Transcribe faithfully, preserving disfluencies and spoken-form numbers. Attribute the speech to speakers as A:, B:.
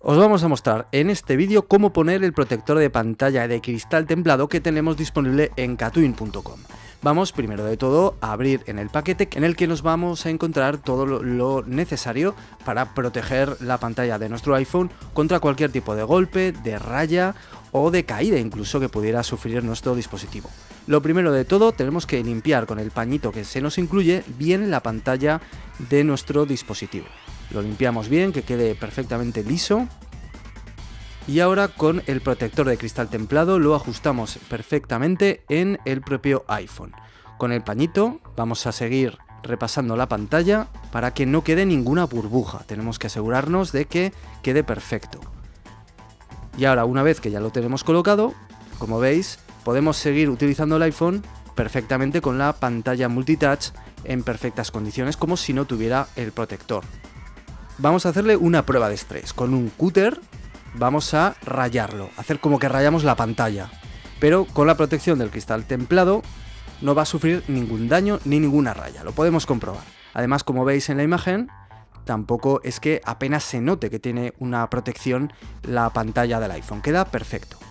A: Os vamos a mostrar en este vídeo cómo poner el protector de pantalla de cristal templado que tenemos disponible en Katwin punto com. Vamos primero de todo a abrir en el paquete en el que nos vamos a encontrar todo lo, lo necesario para proteger la pantalla de nuestro iPhone contra cualquier tipo de golpe, de raya o de caída incluso que pudiera sufrir nuestro dispositivo. Lo primero de todo tenemos que limpiar con el pañito que se nos incluye bien la pantalla de nuestro dispositivo. Lo limpiamos bien, que quede perfectamente liso. Y ahora con el protector de cristal templado lo ajustamos perfectamente en el propio iPhone. Con el pañito vamos a seguir repasando la pantalla para que no quede ninguna burbuja. Tenemos que asegurarnos de que quede perfecto. Y ahora, una vez que ya lo tenemos colocado, como veis, podemos seguir utilizando el iPhone perfectamente con la pantalla multitouch en perfectas condiciones, como si no tuviera el protector. Vamos a hacerle una prueba de estrés. Con un cúter vamos a rayarlo, hacer como que rayamos la pantalla, pero con la protección del cristal templado no va a sufrir ningún daño ni ninguna raya, lo podemos comprobar. Además, como veis en la imagen, tampoco es que apenas se note que tiene una protección la pantalla del iPhone, queda perfecto.